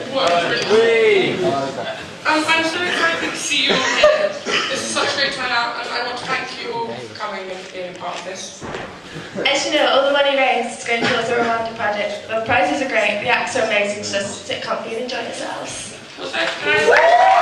I'm so excited to see you all here. This is such a great turnout, and I want to thank you all for coming and being a part of this. As you know, all the money raised is going towards the Rwanda project. The prizes are great, the acts are amazing, so just sit comfy and enjoy yourselves. Well, thanks, guys.